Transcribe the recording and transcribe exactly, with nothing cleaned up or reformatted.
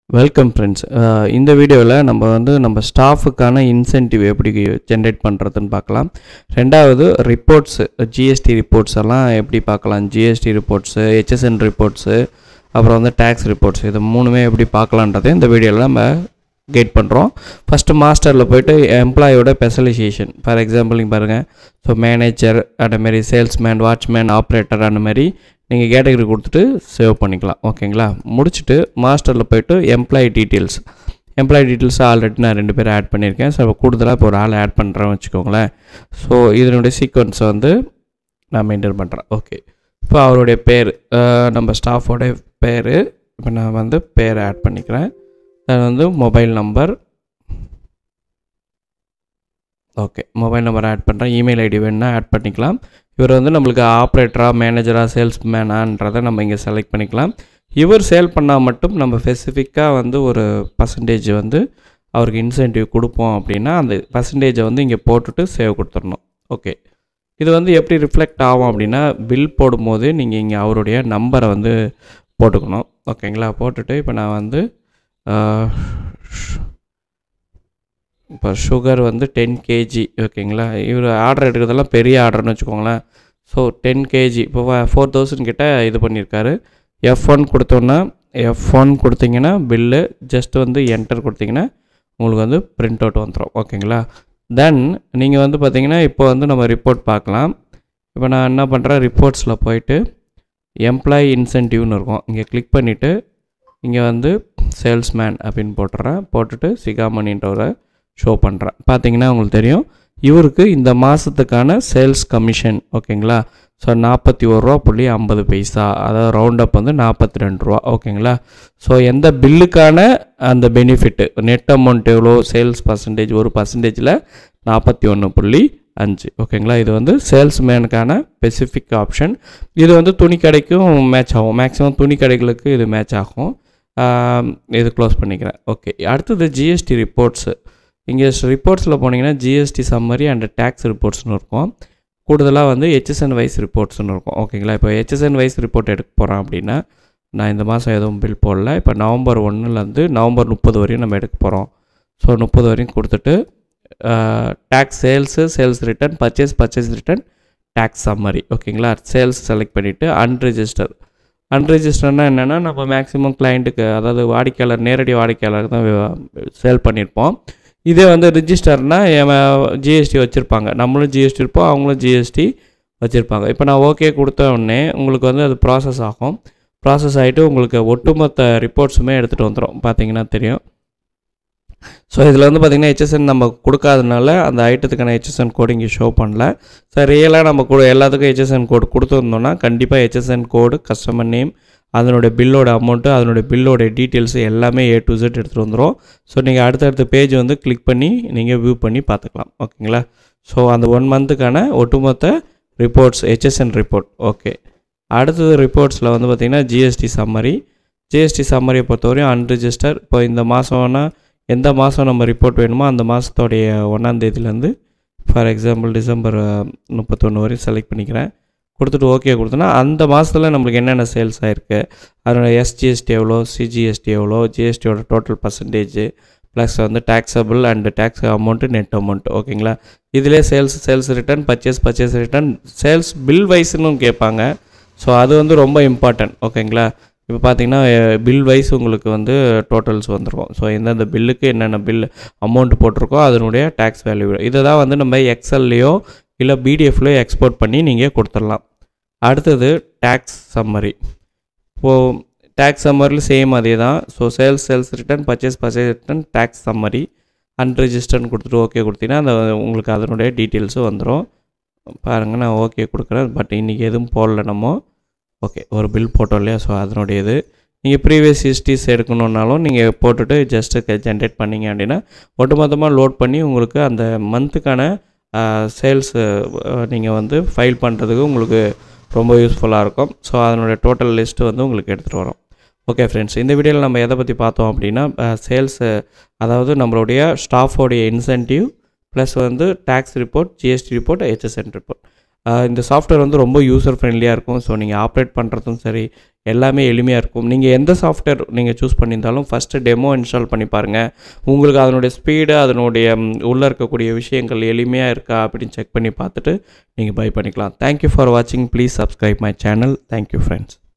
Welcome friends. இந்த வீடியோவில் நம்ம வந்து நம்ம ஸ்டாஃபுக்கான இன்சென்டிவ் எப்படி ஜென்ரேட் பண்ணுறதுன்னு பார்க்கலாம். ரெண்டாவது ரிப்போர்ட்ஸு, ஜிஎஸ்டி ரிப்போர்ட்ஸ் எல்லாம் எப்படி பார்க்கலாம், ஜிஎஸ்டி ரிப்போர்ட்ஸு, ஹெச்எஸ்என் ரிப்போர்ட்ஸு, அப்புறம் வந்து டேக்ஸ் ரிப்போர்ட்ஸ், இது மூணுமே எப்படி பார்க்கலான்றதை இந்த வீடியோவில் நம்ம கைட் பண்ணுறோம். ஃபஸ்ட்டு மாஸ்டரில் போய்ட்டு எம்ப்ளாயோட ஸ்பெஷலைசேஷன், ஃபார் எக்ஸாம்பிள் நீங்கள் பாருங்கள், ஸோ மேனேஜர் அந்தமாரி, சேல்ஸ்மேன், வாட்ச்மேன், ஆப்ரேட்டர் அந்தமாரி நீங்கள் கேட்டகரி கொடுத்துட்டு சேவ் பண்ணிக்கலாம். ஓகேங்களா? முடிச்சுட்டு மாஸ்டரில் போய்ட்டு employee details, employee details already நான் ரெண்டு பேரும் ஆட் பண்ணியிருக்கேன். ஸோ கூடுதலாக இப்போ ஒரு ஆள் ஆட் பண்ணுறேன்னு வச்சுக்கோங்களேன். ஸோ இதனுடைய சீக்வன்ஸை வந்து நான் மெயின்டைன் பண்ணுறேன். ஓகே, இப்போ அவருடைய பேர், நம்ம ஸ்டாஃபோடைய பேர், இப்போ நான் வந்து பேரை ஆட் பண்ணிக்கிறேன். அது வந்து mobile number, okay mobile number add பண்ணுறேன். இமெயில் ஐடி வேணுன்னா ஆட் பண்ணிக்கலாம். இவர் வந்து நம்மளுக்கு ஆப்ரேட்டராக, மேனேஜராக, சேல்ஸ்மேனான்றதை நம்ம இங்கே செலக்ட் பண்ணிக்கலாம். இவர் சேல் பண்ணால் மட்டும் நம்ம ஸ்பெசிஃபிக்காக வந்து ஒரு பர்சன்டேஜ் வந்து அவருக்கு இன்சென்டிவ் கொடுப்போம் அப்படின்னா அந்த பர்சன்டேஜை வந்து இங்கே போட்டுட்டு சேவ் கொடுத்துடணும். ஓகே, இது வந்து எப்படி ரிஃப்ளெக்ட் ஆகும் அப்படின்னா பில் போடும்போது நீங்கள் இங்கே அவருடைய நம்பரை வந்து போட்டுக்கணும். ஓகேங்களா? போட்டுட்டு இப்போ நான் வந்து இப்போ சுகர் வந்து டென் கேஜி, ஓகேங்களா? இவர் ஆர்டர் எடுக்கிறதெல்லாம் பெரிய ஆர்டர்னு வச்சுக்கோங்களேன். ஸோ டென் கேஜி இப்போ ஃபோர் தௌசண்ட் கிட்ட இது பண்ணியிருக்காரு. எஃப் ஒன் கொடுத்தோன்னா, எஃப் ஒன் கொடுத்தீங்கன்னா பில்லு ஜஸ்ட் வந்து என்டர் கொடுத்தீங்கன்னா உங்களுக்கு வந்து பிரிண்ட் அவுட் வந்துடும். ஓகேங்களா? தென் நீங்கள் வந்து பார்த்தீங்கன்னா இப்போ வந்து நம்ம ரிப்போர்ட் பார்க்கலாம். இப்போ நான் என்ன பண்ணுறேன், ரிப்போர்ட்ஸில் போயிட்டு எம்ப்ளாயி இன்சென்டிவ்னு இருக்கும், இங்கே கிளிக் பண்ணிவிட்டு இங்கே வந்து சேல்ஸ்மேன் அப்படின்னு போட்டுறேன். போட்டுட்டு சிகாமணின்றவரை ஷோ பண்ணுறேன். பார்த்தீங்கன்னா உங்களுக்கு தெரியும் இவருக்கு இந்த மாதத்துக்கான சேல்ஸ் கமிஷன், ஓகேங்களா? ஸோ நாற்பத்தி ஒரு ரூபா புள்ளி ஐம்பது பைசா, அதாவது ரவுண்ட் அப் வந்து நாற்பத்தி ரெண்டு ரூபா. ஓகேங்களா? ஸோ எந்த பில்லுக்கான அந்த பெனிஃபிட்டு, நெட் அமௌண்ட் எவ்வளோ, சேல்ஸ் பர்சன்டேஜ் ஒரு பர்சன்டேஜில் நாற்பத்தி ஒன்று புள்ளி அஞ்சு. ஓகேங்களா? இது வந்து சேல்ஸ்மேனுக்கான ஸ்பெசிஃபிக் ஆப்ஷன். இது வந்து துணி கடைக்கும் மேட்ச் ஆகும், மேக்ஸிமம் துணி கடைகளுக்கு இது மேட்ச் ஆகும். இது க்ளோஸ் பண்ணிக்கிறேன். ஓகே, அடுத்தது ஜிஎஸ்டி ரிப்போர்ட்ஸு. இங்கே ரிப்போர்ட்ஸில் போனீங்கன்னா ஜிஎஸ்டி சம்மரி அண்ட் டேக்ஸ் ரிப்போர்ட்ஸ்னு இருக்கும். கூடுதலாக வந்து ஹெச்எஸ்என் வைஸ் ரிப்போர்ட்ஸ்னு இருக்கும். ஓகேங்களா? இப்போ ஹெச்எஸ்என் வைஸ் ரிப்போர்ட் எடுக்க போகிறோம் அப்படின்னா நான் இந்த மாதம் எதுவும் பில் போடல. இப்போ நவம்பர் ஒன்றுலேருந்து நவம்பர் முப்பது வரையும் நம்ம எடுக்க போகிறோம். ஸோ முப்பது வரையும் கொடுத்துட்டு tax, sales, sales return, purchase, purchase return, tax summary. ஓகேங்களா? சேல்ஸ் செலக்ட் பண்ணிவிட்டு அன்ரிஜிஸ்டர். அன்ரிஜிஸ்டர்னால் என்னென்னா நம்ம மேக்ஸிமம் கிளைண்ட்டுக்கு, அதாவது வாடிக்கையாளர், நேரடி வாடிக்கையாளருக்கு தான் சேல் பண்ணியிருப்போம். இதே வந்து ரிஜிஸ்டர்னால் ஜிஎஸ்டி வச்சுருப்பாங்க, நம்மளும் ஜிஎஸ்டி இருப்போம், அவங்களும் ஜிஎஸ்டி வச்சுருப்பாங்க. இப்போ நான் ஓகே கொடுத்த உடனே உங்களுக்கு வந்து அது ப்ராசஸ் ஆகும். ப்ராசஸ் ஆகிட்டு உங்களுக்கு ஒட்டுமொத்த ரிப்போர்ட்ஸுமே எடுத்துகிட்டு வந்துடும். பார்த்தீங்கன்னா தெரியும். ஸோ இதில் வந்து பார்த்திங்கன்னா ஹெச்எஸ்என் நம்ம கொடுக்காதனால அந்த ஐட்டத்துக்கான ஹெச்எஸ்என் கோடு இங்கே ஷோ பண்ணல. ஸோ ரியலாக நம்ம கூட எல்லாத்துக்கும் ஹெச்எஸ்என் கோடு கொடுத்துருந்தோம்னா கண்டிப்பாக ஹெச்எஸ்என் கோடு, கஸ்டமர் நேம், அதனுடைய பில்லோட அமௌண்ட்டு, அதனுடைய பில்லோட டீட்டெயில்ஸ் எல்லாமே ஏ டு ஜெட் எடுத்துகிட்டு வந்துடும். ஸோ நீங்கள் அடுத்தடுத்த பேஜ் வந்து கிளிக் பண்ணி நீங்கள் வியூ பண்ணி பார்த்துக்கலாம். ஓகேங்களா? ஸோ அந்த ஒன் மந்த்துக்கான ஒட்டுமொத்த ரிப்போர்ட்ஸ், ஹெச்எஸ்என் ரிப்போர்ட். ஓகே, அடுத்தது ரிப்போர்ட்ஸில் வந்து பார்த்திங்கன்னா ஜிஎஸ்டி சம்மரி. ஜிஎஸ்டி சம்மரியை பொறுத்தவரையும் அன்ரிஜிஸ்டர். இப்போ இந்த மாதம்னா எந்த மாதம் நம்ம ரிப்போர்ட் வேணுமோ அந்த மாதத்தோடைய ஒன்றாந்தேதியிலேருந்து ஃபார் எக்ஸாம்பிள் டிசம்பர் முப்பத்தொன்று வரையும் செலக்ட் பண்ணிக்கிறேன். கொடுத்துட்டு ஓகே கொடுத்தோன்னா அந்த மாதத்தில் நம்மளுக்கு என்னென்ன சேல்ஸ் ஆகிருக்கு, அதோட எஸ்ஜிஎஸ்டி எவ்வளோ, சிஜிஎஸ்டி எவ்வளோ, ஜிஎஸ்டியோட டோட்டல் பர்சன்டேஜ், ப்ளஸ் வந்து taxable and tax amount, net amount. ஓகேங்களா? இதிலே sales, sales return, purchase, purchase return, sales bill வைஸ்னு கேட்பாங்க. ஸோ அது வந்து ரொம்ப இம்பார்ட்டன்ட். ஓகேங்களா? இப்போ பார்த்தீங்கன்னா பில் வைஸ் உங்களுக்கு வந்து டோட்டல்ஸ் வந்துருக்கும். ஸோ எந்தெந்த பில்லுக்கு என்னென்ன பில் அமௌண்ட் போட்டிருக்கோ அதனுடைய டேக்ஸ் வேல்யூ, இதை தான் வந்து நம்ம எக்ஸல்லையோ இல்லை பிடிஎஃப்லையோ எக்ஸ்போர்ட் பண்ணி நீங்கள் கொடுத்துடலாம். அடுத்தது டேக்ஸ் சம்மரி. இப்போது டேக்ஸ் சம்மரியில் சேம் அதே தான். So sales, sales return, purchase, purchase return, tax summary, அன்ரிஜிஸ்டர்னு கொடுத்துட்டு ஓகே கொடுத்தீங்கன்னா அந்த உங்களுக்கு அதனுடைய டீட்டெயில்ஸும் வந்துடும். பாருங்கள், நான் ஓகே கொடுக்குறேன். பட் இன்றைக்கி எதுவும் போடல நம்ம. ஓகே, ஒரு பில் போட்டோம் இல்லையா? ஸோ அதனுடைய இது நீங்கள் ப்ரீவியஸ் ஹிஸ்ட்ரிஸ் எடுக்கணுன்னாலும் நீங்கள் போட்டுட்டு ஜஸ்ட்டு ஜென்ரேட் பண்ணிங்க அப்படின்னா ஒட்டுமொத்தமாக லோட் பண்ணி உங்களுக்கு அந்த மந்த்துக்கான சேல்ஸு நீங்கள் வந்து ஃபைல் பண்ணுறதுக்கு உங்களுக்கு ரொம்ப யூஸ்ஃபுல்லாக இருக்கும். ஸோ அதனுடைய டோட்டல் லிஸ்ட்டு வந்து உங்களுக்கு எடுத்துகிட்டு வரும். ஓகே ஃப்ரெண்ட்ஸ், இந்த வீடியோவில் நம்ம எதை பற்றி பார்த்தோம் அப்படின்னா சேல்ஸு, அதாவது நம்மளுடைய ஸ்டாஃபோடைய இன்சென்டிவ் ப்ளஸ் வந்து tax report, GST report, HSN report. இந்த சாஃப்ட்வேர் வந்து ரொம்ப யூசர் ஃப்ரெண்ட்லியாக இருக்கும். ஸோ நீங்கள் ஆப்ரேட் பண்ணுறதும் சரி எல்லாமே எளிமையாக இருக்கும். நீங்கள் எந்த சாஃப்ட்வேர் நீங்கள் சூஸ் பண்ணியிருந்தாலும் ஃபஸ்ட்டு டெமோ இன்ஸ்டால் பண்ணி பாருங்கள். உங்களுக்கு அதனுடைய ஸ்பீடு அதனுடைய உள்ளே இருக்கக்கூடிய விஷயங்கள் எளிமையாக இருக்கா அப்படின்னு செக் பண்ணி பார்த்துட்டு நீங்கள் பை பண்ணிக்கலாம். தேங்க்யூ ஃபார் வாட்சிங். Please subscribe my channel. Thank you friends.